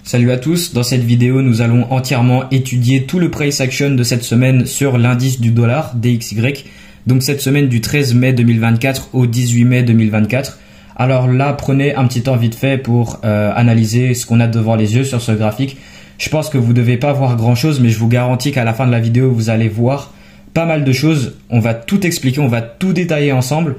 Salut à tous, dans cette vidéo nous allons entièrement étudier tout le price action de cette semaine sur l'indice du dollar DXY, donc cette semaine du 13 mai 2024 au 18 mai 2024. Alors là, prenez un petit temps vite fait pour analyser ce qu'on a devant les yeux sur ce graphique. Je pense que vous ne devez pas voir grand chose, mais je vous garantis qu'à la fin de la vidéo vous allez voir pas mal de choses. On va tout expliquer, on va tout détailler ensemble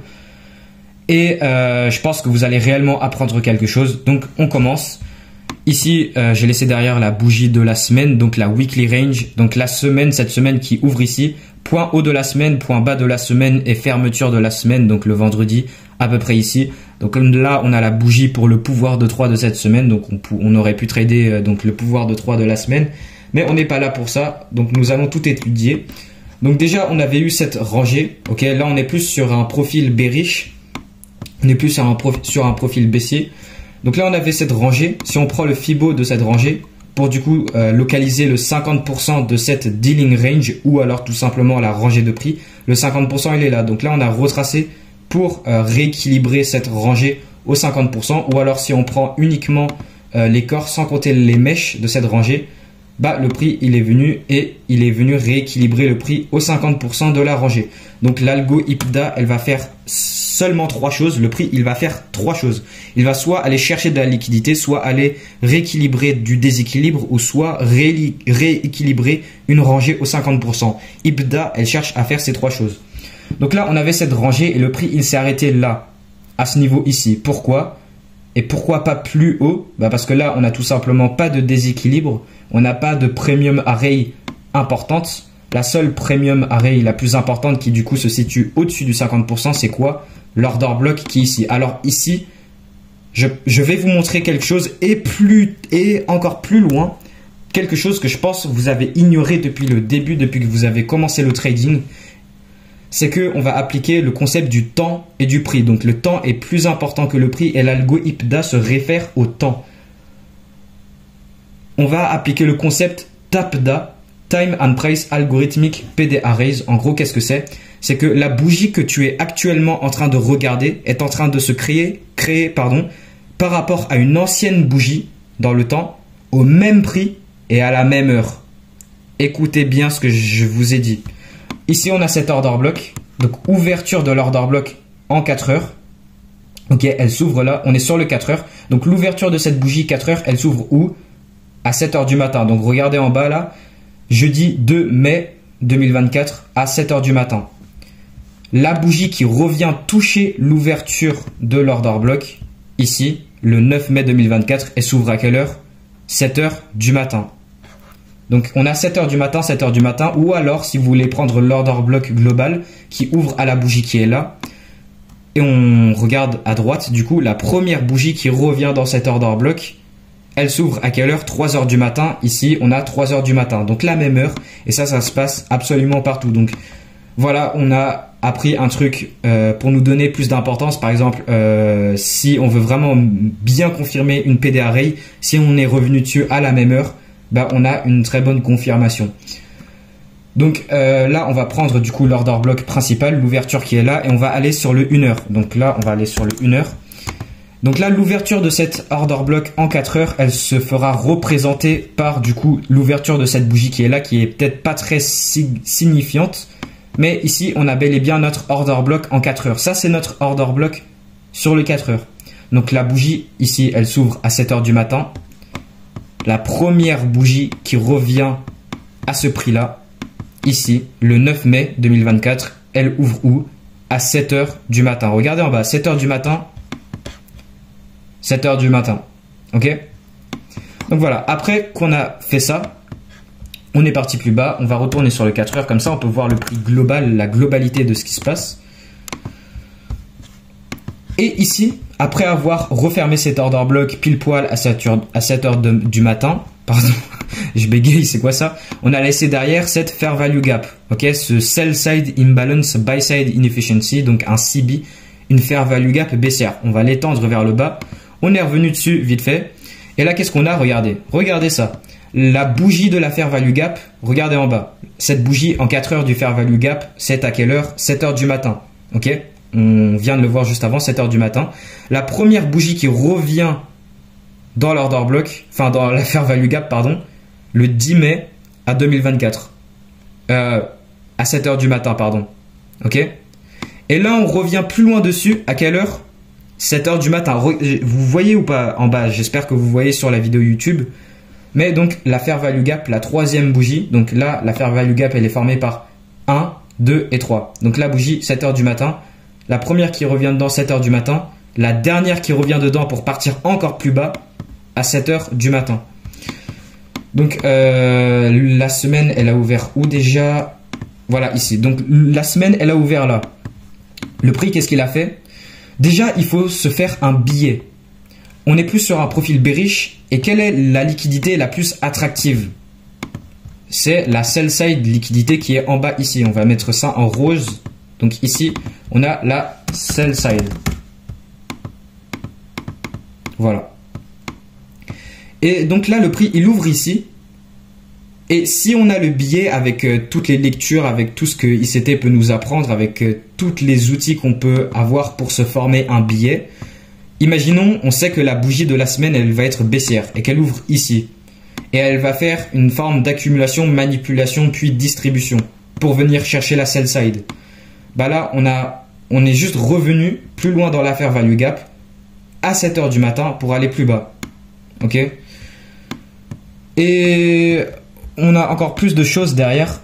et je pense que vous allez réellement apprendre quelque chose. Donc on commence. Ici, j'ai laissé derrière la bougie de la semaine, donc la weekly range. Donc la semaine, cette semaine qui ouvre ici, point haut de la semaine, point bas de la semaine et fermeture de la semaine, donc le vendredi, à peu près ici. Donc là, on a la bougie pour le pouvoir de 3 de cette semaine, donc on aurait pu trader donc le pouvoir de 3 de la semaine, mais on n'est pas là pour ça, donc nous allons tout étudier. Donc déjà, on avait eu cette rangée, ok, là on est plus sur un profil bearish, on est plus sur un profil baissier. Donc là, on avait cette rangée. Si on prend le Fibo de cette rangée pour du coup localiser le 50% de cette dealing range ou alors tout simplement la rangée de prix, le 50% il est là. Donc là, on a retracé pour rééquilibrer cette rangée au 50%. Ou alors si on prend uniquement les corps sans compter les mèches de cette rangée, bah le prix il est venu rééquilibrer le prix au 50% de la rangée. Donc l'algo IPDA, elle va faire seulement 3 choses. Le prix, il va faire 3 choses. Il va soit aller chercher de la liquidité, soit aller rééquilibrer du déséquilibre ou soit rééquilibrer une rangée au 50%. IPDA, elle cherche à faire ces 3 choses. Donc là, on avait cette rangée et le prix, il s'est arrêté là, à ce niveau ici. Pourquoi ? Et pourquoi pas plus haut ? Bah parce que là, on n'a tout simplement pas de déséquilibre. On n'a pas de premium array importante. La seule premium array la plus importante qui du coup se situe au-dessus du 50%, c'est quoi ? L'order block qui est ici. Alors ici, je vais vous montrer quelque chose et encore plus loin, quelque chose que je pense que vous avez ignoré depuis le début, depuis que vous avez commencé le trading. C'est qu'on va appliquer le concept du temps et du prix. Donc le temps est plus important que le prix et l'algo IPDA se réfère au temps. On va appliquer le concept TAPDA, Time and Price Algorithmic PD Arrays. En gros, qu'est-ce que c'est ? C'est que la bougie que tu es actuellement en train de regarder est en train de se créer par rapport à une ancienne bougie dans le temps, au même prix et à la même heure. Écoutez bien ce que je vous ai dit. Ici, on a cet order block. Donc, ouverture de l'order block en 4 heures. Ok, elle s'ouvre là. On est sur le 4 heures. Donc, l'ouverture de cette bougie 4 heures, elle s'ouvre où ? À 7 heures du matin. Donc, regardez en bas là. Jeudi 2 mai 2024 à 7 heures du matin. La bougie qui revient toucher l'ouverture de l'order block, ici, le 9 mai 2024, elle s'ouvre à quelle heure ? 7 heures du matin. Donc, on a 7 heures du matin, 7 heures du matin, ou alors, si vous voulez prendre l'order block global qui ouvre à la bougie qui est là, et on regarde à droite, du coup, la première bougie qui revient dans cet order block, elle s'ouvre à quelle heure ? 3 heures du matin. Ici, on a 3 heures du matin. Donc, la même heure, et ça se passe absolument partout. Donc, voilà, on a appris un truc pour nous donner plus d'importance. Par exemple, si on veut vraiment bien confirmer une PD array, si on est revenu dessus à la même heure, bah, on a une très bonne confirmation. Donc là, on va prendre du coup l'order block principal, l'ouverture qui est là, et on va aller sur le 1 heure. Donc là, on va aller sur le 1 heure. Donc là, l'ouverture de cet order block en 4 heures, elle se fera représenter par du coup l'ouverture de cette bougie qui est là, qui est peut-être pas très signifiante. Mais ici, on a bel et bien notre order block en 4 heures. Ça, c'est notre order block sur le 4 heures. Donc la bougie, ici, elle s'ouvre à 7 heures du matin. La première bougie qui revient à ce prix-là, ici, le 9 mai 2024, elle ouvre où ? À 7 heures du matin. Regardez en bas, 7 heures du matin. 7 heures du matin. Ok ? Donc voilà, après qu'on a fait ça, on est parti plus bas. On va retourner sur le 4 heures. Comme ça, on peut voir le prix global, la globalité de ce qui se passe. Et ici, après avoir refermé cet order block pile poil à 7 heures du matin, pardon, je bégaye, c'est quoi ça ? On a laissé derrière cette fair value gap. Ok ? Ce sell side imbalance, buy side inefficiency, donc un CB, une fair value gap baissière. On va l'étendre vers le bas. On est revenu dessus vite fait. Et là, qu'est-ce qu'on a ? Regardez ça. La bougie de la fair value gap, regardez en bas. Cette bougie en 4 heures du fair value gap, c'est à quelle heure ? 7 heures du matin. Ok ? On vient de le voir juste avant, 7 heures du matin. La première bougie qui revient dans l'order block, enfin dans la fair value gap, pardon, le 10 mai à 2024. À 7 heures du matin, pardon. Ok? Et là, on revient plus loin dessus. À quelle heure? 7 heures du matin. Vous voyez ou pas en bas? J'espère que vous voyez sur la vidéo YouTube. Mais donc, la fair value gap, la troisième bougie. Donc là, la fair value gap, elle est formée par 1, 2 et 3. Donc la bougie, 7 heures du matin. La première qui revient dedans, 7 heures du matin. La dernière qui revient dedans pour partir encore plus bas à 7 heures du matin. Donc, la semaine, elle a ouvert où déjà? Voilà, ici. Donc, la semaine, elle a ouvert là. Le prix, qu'est-ce qu'il a fait? Déjà, il faut se faire un billet. On est plus sur un profil bearish. Et quelle est la liquidité la plus attractive? C'est la sell side liquidité qui est en bas ici. On va mettre ça en rose. Donc ici, on a la sell side. Voilà. Et donc là, le prix, il ouvre ici. Et si on a le billet avec toutes les lectures, avec tout ce que ICT peut nous apprendre, avec tous les outils qu'on peut avoir pour se former un billet, imaginons, on sait que la bougie de la semaine, elle va être baissière et qu'elle ouvre ici. Et elle va faire une forme d'accumulation, manipulation, puis distribution pour venir chercher la sell side. Bah là, on est juste revenu plus loin dans la fair value gap à 7 heures du matin pour aller plus bas. Ok? Et on a encore plus de choses derrière.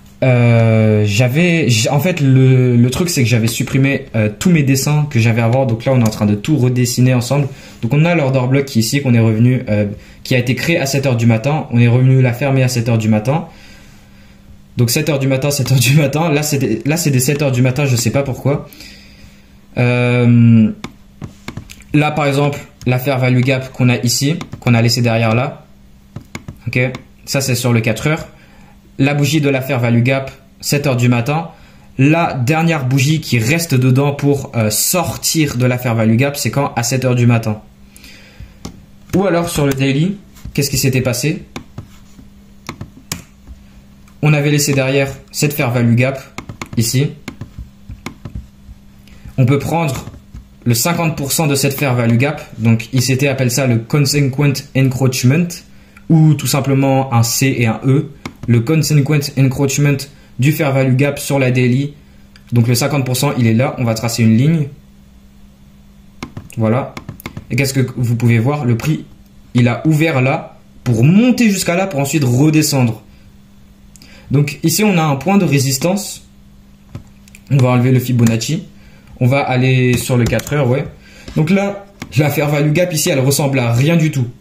En fait, le truc, c'est que j'avais supprimé tous mes dessins que j'avais avant. Donc là, on est en train de tout redessiner ensemble. Donc on a l'order block qui est ici, qu'on est revenu, qui a été créé à 7 heures du matin. On est revenu la fermer à 7 heures du matin. Donc 7 heures du matin, 7 heures du matin. Là, c'est des 7 heures du matin, je sais pas pourquoi. Là, par exemple, la fair value gap qu'on a ici, qu'on a laissé derrière là. Ok, ça c'est sur le 4 heures. La bougie de la fair value gap, 7 heures du matin. La dernière bougie qui reste dedans pour sortir de la fair value gap, c'est quand? À 7 heures du matin. Ou alors sur le daily, qu'est-ce qui s'était passé? On avait laissé derrière cette fair value gap ici. On peut prendre le 50% de cette fair value gap. Donc ICT appelle ça le consequent encroachment, ou tout simplement un C et un E. Le consequent encroachment du fair value gap sur la daily. Donc le 50%, il est là. On va tracer une ligne. Voilà. Et qu'est-ce que vous pouvez voir? Le prix, il a ouvert là pour monter jusqu'à là pour ensuite redescendre. Donc ici, on a un point de résistance. On va enlever le Fibonacci. On va aller sur le 4 heures, ouais. Donc là, la fair value gap ici, elle ressemble à rien du tout.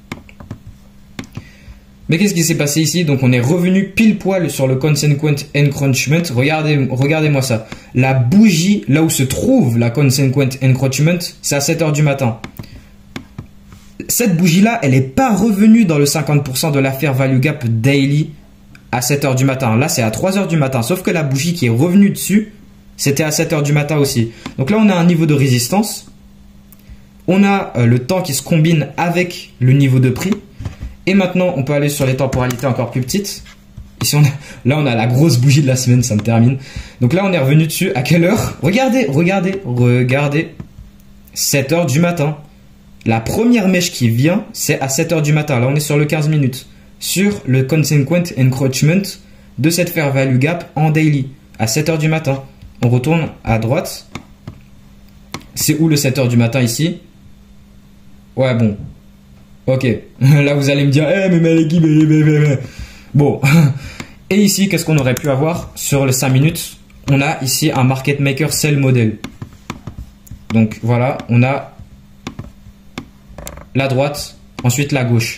Mais qu'est-ce qui s'est passé ici? Donc on est revenu pile poil sur le consequent encroachment. Regardez-moi ça. La bougie, là où se trouve la consequent encroachment, c'est à 7 heures du matin. Cette bougie-là, elle n'est pas revenue dans le 50% de la fair value gap daily à 7 heures du matin. Là, c'est à 3 heures du matin. Sauf que la bougie qui est revenue dessus, c'était à 7 heures du matin aussi. Donc là, on a un niveau de résistance. On a le temps qui se combine avec le niveau de prix. Et maintenant, on peut aller sur les temporalités encore plus petites. Ici, là, on a la grosse bougie de la semaine, ça me termine. Donc là, on est revenu dessus. À quelle heure? Regardez. 7 heures du matin. La première mèche qui vient, c'est à 7 heures du matin. Là, on est sur le 15 minutes. Sur le consequent encroachment de cette fair value gap en daily. À 7 heures du matin. On retourne à droite. C'est où le 7 heures du matin ici? Ouais, bon. Ok. Là, vous allez me dire, mais l'équipe, bon. Et ici, qu'est-ce qu'on aurait pu avoir sur les 5 minutes? On a ici un market maker sell model. Donc, voilà. On a la droite, ensuite la gauche.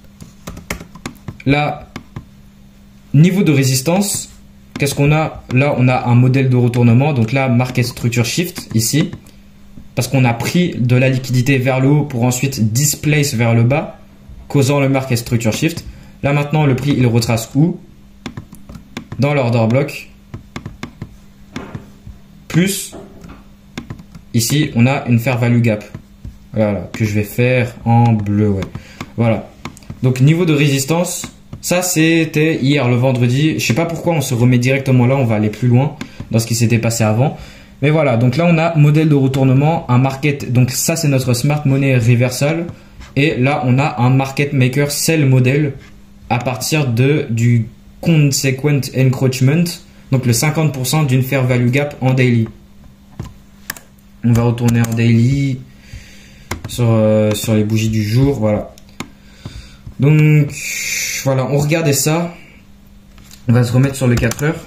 Là, niveau de résistance, qu'est-ce qu'on a? Là, on a un modèle de retournement. Donc là, market structure shift, ici. Parce qu'on a pris de la liquidité vers le haut pour ensuite displace vers le bas, causant le market structure shift. Là, maintenant, le prix, il retrace où? Dans l'order block. Plus, ici, on a une fair value gap. Voilà, que je vais faire en bleu, ouais. Voilà. Donc, niveau de résistance, ça, c'était hier, le vendredi. Je sais pas pourquoi on se remet directement là, on va aller plus loin dans ce qui s'était passé avant. Mais voilà, donc là, on a modèle de retournement, un market. Donc ça, c'est notre smart money reversal. Et là, on a un market maker sell model à partir du consequent encroachment, donc le 50% d'une fair value gap en daily. On va retourner en daily sur les bougies du jour, voilà. Donc voilà, on regardait ça. On va se remettre sur le 4 heures.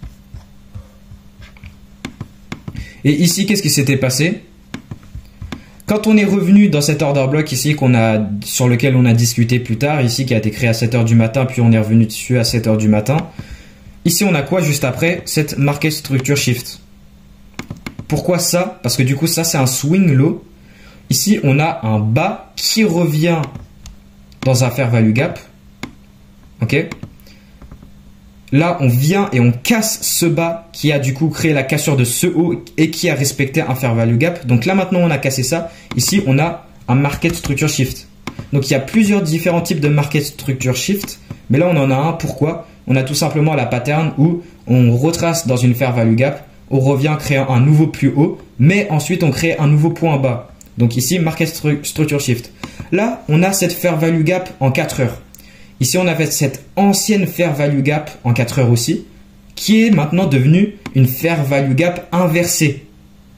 Et ici, qu'est-ce qui s'était passé? Quand on est revenu dans cet order block ici sur lequel on a discuté plus tard, ici qui a été créé à 7 heures du matin, puis on est revenu dessus à 7 heures du matin. Ici, on a quoi juste après? Cette market structure shift. Pourquoi ça? Parce que du coup, ça, c'est un swing low. Ici, on a un bas qui revient dans un fair value gap. Ok? Là, on vient et on casse ce bas qui a du coup créé la cassure de ce haut et qui a respecté un fair value gap. Donc là, maintenant, on a cassé ça. Ici, on a un market structure shift. Donc, il y a plusieurs différents types de market structure shift. Mais là, on en a un. Pourquoi? On a tout simplement la pattern où on retrace dans une fair value gap. On revient créer un nouveau plus haut. Mais ensuite, on crée un nouveau point bas. Donc ici, market structure shift. Là, on a cette fair value gap en 4 heures. Ici, on avait cette ancienne fair value gap en 4 heures aussi, qui est maintenant devenue une fair value gap inversée.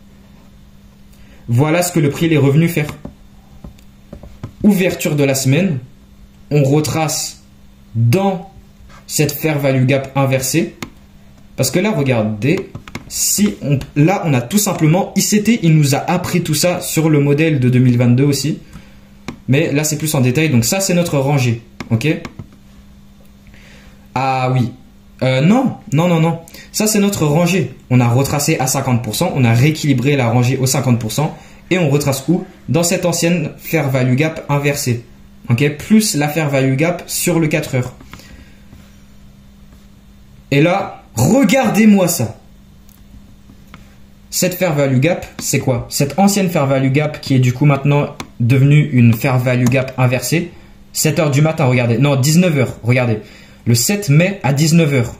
Voilà ce que le prix est revenu faire. Ouverture de la semaine, on retrace dans cette fair value gap inversée. Parce que là, regardez, là, on a tout simplement, il nous a appris tout ça sur le modèle de 2022 aussi. Mais là, c'est plus en détail. Donc ça, c'est notre rangée. Ok? Ah oui. Non. Ça, c'est notre rangée. On a retracé à 50%. On a rééquilibré la rangée au 50%. Et on retrace où? Dans cette ancienne fair value gap inversée. Ok? Plus la fair value gap sur le 4 heures. Et là, regardez-moi ça. Cette fair value gap, c'est quoi? Cette ancienne fair value gap qui est du coup maintenant devenue une fair value gap inversée. 7 heures du matin, regardez. Non, 19 heures, regardez. Le 7 mai à 19 heures.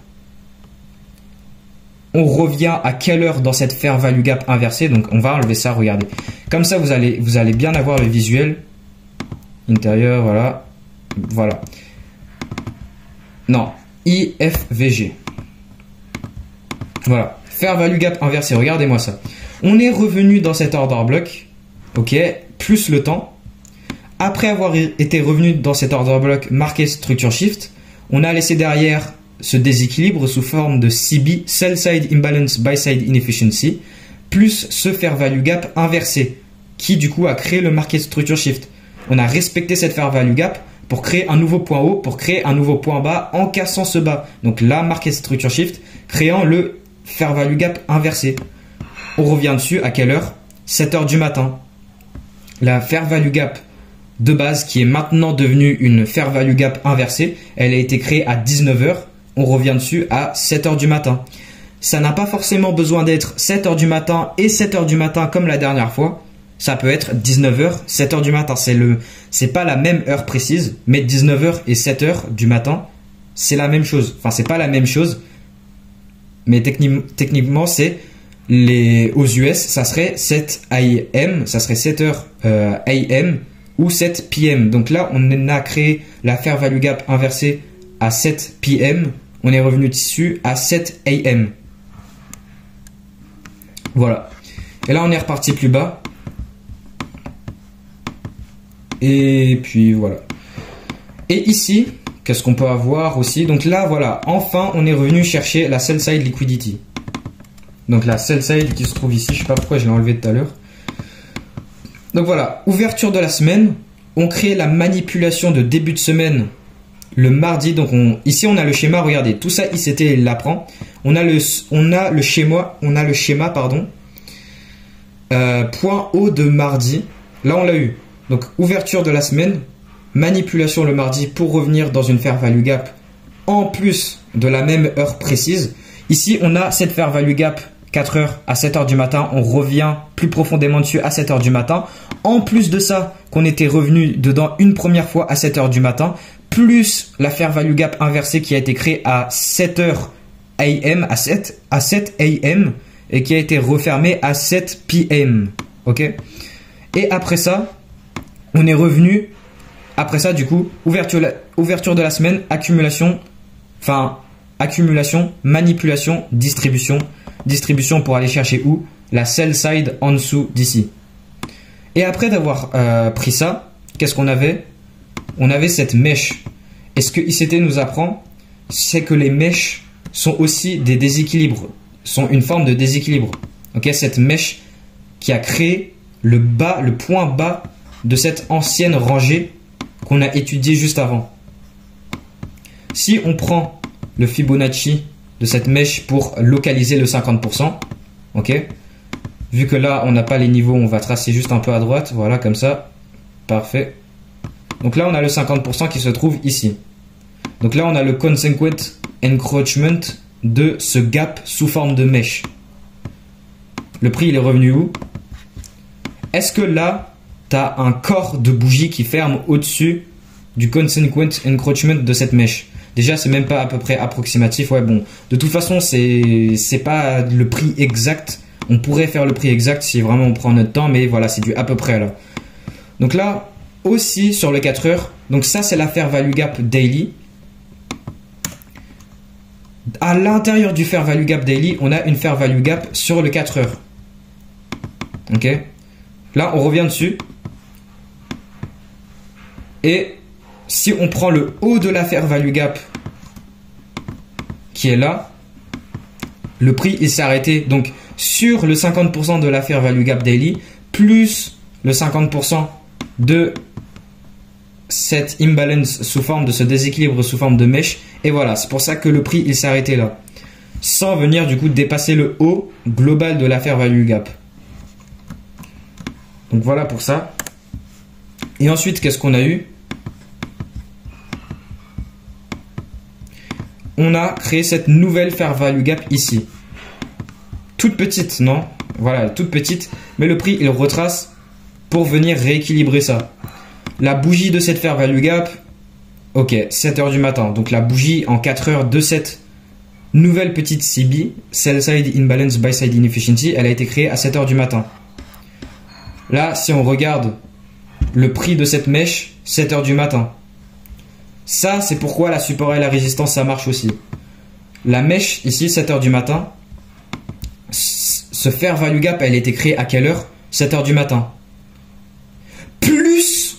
On revient à quelle heure dans cette fair value gap inversée? Donc, on va enlever ça, regardez. Comme ça, vous allez bien avoir le visuel. Intérieur, voilà. Voilà. Non, IFVG. Voilà. Fair value gap inversée, regardez-moi ça. On est revenu dans cet order block. Ok, plus le temps. Après avoir été revenu dans cet order block marqué structure shift, on a laissé derrière ce déséquilibre sous forme de CB, sell side imbalance, buy side inefficiency, plus ce fair value gap inversé, qui du coup a créé le market structure shift. On a respecté cette fair value gap pour créer un nouveau point haut, pour créer un nouveau point bas en cassant ce bas. Donc la market structure shift, créant le fair value gap inversé. On revient dessus à quelle heure? 7 heures du matin. La fair value gap de base qui est maintenant devenue une fair value gap inversée, elle a été créée à 19 heures. On revient dessus à 7 heures du matin. Ça n'a pas forcément besoin d'être 7 heures du matin et 7 heures du matin comme la dernière fois. Ça peut être 19 heures, 7 heures du matin. C'est pas la même heure précise, mais 19 heures et 7 heures du matin, c'est la même chose. Enfin, c'est pas la même chose, mais techniquement, c'est aux US, ça serait 7 AM, ça serait 7 heures AM ou 7 PM. Donc là, on a créé la fair value gap inversée à 7 PM. On est revenu dessus à 7 AM. Voilà. Et là, on est reparti plus bas. Et puis voilà. Et ici, qu'est-ce qu'on peut avoir aussi? Donc là, voilà. Enfin, on est revenu chercher la sell side liquidity. Donc la sell side qui se trouve ici. Je sais pas pourquoi je l'ai enlevé tout à l'heure. Donc voilà. Ouverture de la semaine. On crée la manipulation de début de semaine le mardi. Donc ici, on a le schéma. Regardez. Tout ça, ICT l'apprend. On a le schéma, pardon. Point haut de mardi. Là, on l'a eu. Donc, ouverture de la semaine, manipulation le mardi pour revenir dans une fair value gap en plus de la même heure précise. Ici, on a cette fair value gap 4 heures à 7 heures du matin. On revient plus profondément dessus à 7 heures du matin. En plus de ça, qu'on était revenu dedans une première fois à 7 heures du matin, plus la fair value gap inversée qui a été créée à 7 heures AM, à 7 AM et qui a été refermée à 7 PM. Ok? Et après ça, on est revenu Après ça, du coup, ouverture de la semaine, accumulation, manipulation, distribution. Distribution pour aller chercher où? La sell side en dessous d'ici. Et après d'avoir pris ça, qu'est-ce qu'on avait? On avait cette mèche. Et ce que ICT nous apprend, c'est que les mèches sont aussi des déséquilibres, sont une forme de déséquilibre. Ok, cette mèche qui a créé le point bas de cette ancienne rangée qu'on a étudiée juste avant. Si on prend le Fibonacci de cette mèche pour localiser le 50%, ok, vu que là on n'a pas les niveaux, on va tracer juste un peu à droite, voilà, comme ça, parfait. Donc là on a le 50% qui se trouve ici. Donc là on a le consequent encroachment de ce gap sous forme de mèche. Le prix il est revenu où? Est-ce que là tu as un corps de bougie qui ferme au-dessus du consequent encroachment de cette mèche? Déjà c'est même pas à peu près approximatif, ouais bon, de toute façon c'est pas le prix exact. On pourrait faire le prix exact si vraiment on prend notre temps, mais voilà, c'est du à peu près là. Donc là aussi sur le 4 heures, donc ça c'est la fair value gap daily. À l'intérieur du fair value gap daily, on a une fair value gap sur le 4 heures. Ok, là on revient dessus. Et si on prend le haut de la fair value gap qui est là, le prix il s'est arrêté donc sur le 50% de la fair value gap daily plus le 50% de cette imbalance sous forme de ce déséquilibre sous forme de mèche. Et voilà, c'est pour ça que le prix il s'est arrêté là, sans venir du coup dépasser le haut global de la fair value gap. Donc voilà pour ça. Et ensuite qu'est-ce qu'on a eu? On a créé cette nouvelle fair value gap ici. Toute petite, non? Voilà, toute petite. Mais le prix, il retrace pour venir rééquilibrer ça. La bougie de cette fair value gap, ok, 7 heures du matin. Donc la bougie en 4 heures de cette nouvelle petite CB, Sell Side Imbalance Buy Side Inefficiency, elle a été créée à 7 heures du matin. Là, si on regarde le prix de cette mèche, 7 heures du matin. Ça, c'est pourquoi la support et la résistance, ça marche aussi. La mèche, ici, 7 heures du matin, ce fair value gap, elle a été créée à quelle heure? 7 heures du matin. Plus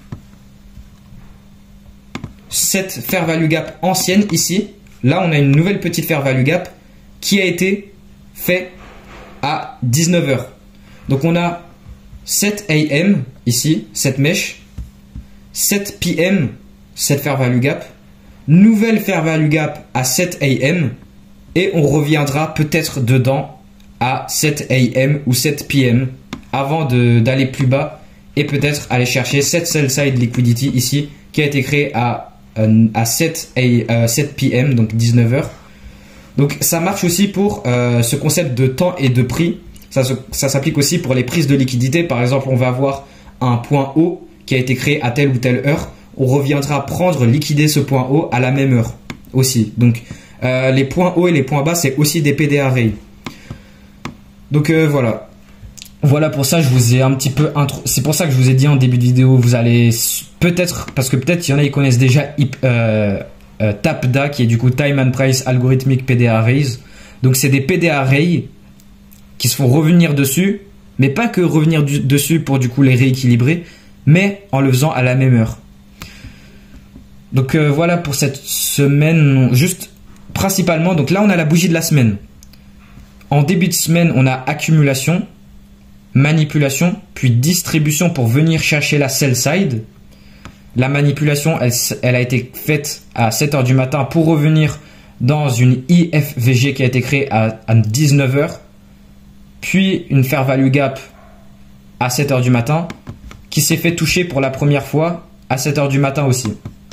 cette fair value gap ancienne, ici, là, on a une nouvelle petite fair value gap qui a été faite à 19 heures. Donc, on a 7 AM, ici, cette mèche, 7 PM, cette fair value gap, nouvelle fair value gap à 7 AM et on reviendra peut-être dedans à 7 AM ou 7 PM avant d'aller plus bas et peut-être aller chercher cette sell side liquidity ici qui a été créée à 7 PM, donc 19 heures. Donc ça marche aussi pour ce concept de temps et de prix. Ça s'applique aussi pour les prises de liquidité. Par exemple, on va avoir un point haut qui a été créé à telle ou telle heure. On reviendra liquider ce point haut à la même heure aussi. Donc les points hauts et les points bas, c'est aussi des PDA arrays. Donc voilà. Voilà pour ça, je vous ai un petit peu c'est pour ça que je vous ai dit en début de vidéo, vous allez peut-être, parce que peut-être il y en a qui connaissent déjà TAPDA, qui est du coup Time and Price Algorithmic PDA Arrays. Donc c'est des PDA arrays qui se font revenir dessus, mais pas que revenir dessus pour du coup les rééquilibrer, mais en le faisant à la même heure. Donc voilà pour cette semaine, juste principalement. Donc là on a la bougie de la semaine. En début de semaine on a accumulation, manipulation, puis distribution pour venir chercher la sell side. La manipulation elle a été faite à 7 heures du matin pour revenir dans une IFVG qui a été créée à 19 heures. Puis une fair value gap à 7 heures du matin qui s'est fait toucher pour la première fois à 7 heures du matin aussi.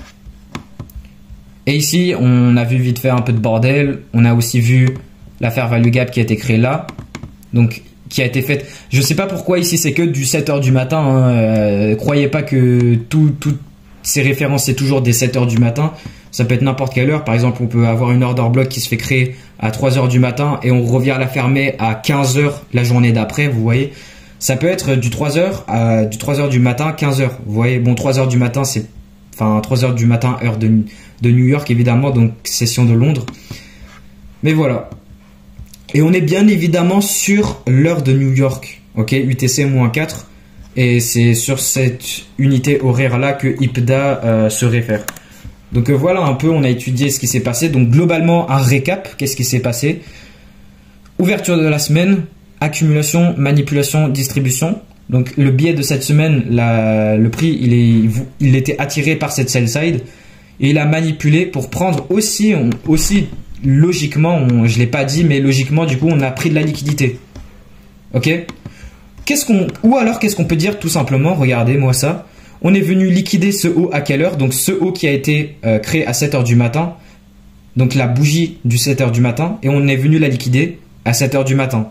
Et ici, on a vu vite fait un peu de bordel. On a aussi vu la fair value gap qui a été créée là. Donc, qui a été faite. Je ne sais pas pourquoi ici, c'est que du 7 heures du matin. Hein. Croyez pas que toutes ces références, c'est toujours des 7 heures du matin. Ça peut être n'importe quelle heure. Par exemple, on peut avoir une order block qui se fait créer à 3 heures du matin et on revient la fermer à 15 heures la journée d'après. Vous voyez, ça peut être du 3 heures du matin, 15 heures. Vous voyez, bon, 3 heures du matin, c'est enfin 3 heures du matin, heure de New York évidemment, donc session de Londres. Mais voilà. Et on est bien évidemment sur l'heure de New York, ok, UTC-4, et c'est sur cette unité horaire là que IPDA se réfère. Donc voilà un peu, on a étudié ce qui s'est passé. Donc globalement, un récap, qu'est-ce qui s'est passé? Ouverture de la semaine, accumulation, manipulation, distribution. Donc le biais de cette semaine, le prix, il était attiré par cette sell side et il a manipulé pour prendre aussi logiquement, je l'ai pas dit, mais logiquement du coup on a pris de la liquidité. Ok? Ou alors qu'est-ce qu'on peut dire tout simplement? Regardez-moi ça. On est venu liquider ce haut à quelle heure? Donc ce haut qui a été créé à 7 heures du matin. Donc la bougie du 7 heures du matin. Et on est venu la liquider à 7 heures du matin.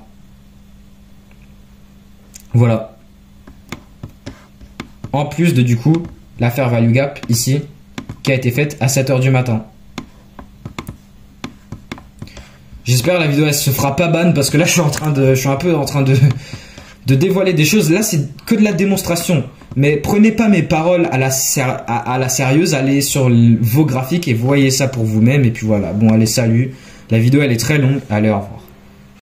Voilà. En plus de du coup la fair value gap ici qui a été faite à 7 heures du matin. J'espère la vidéo elle se fera pas ban parce que là je suis un peu en train de dévoiler des choses. Là c'est que de la démonstration. Mais prenez pas mes paroles à la sérieuse, allez sur vos graphiques et voyez ça pour vous-même. Et puis voilà, bon allez salut. La vidéo elle est très longue, allez au revoir.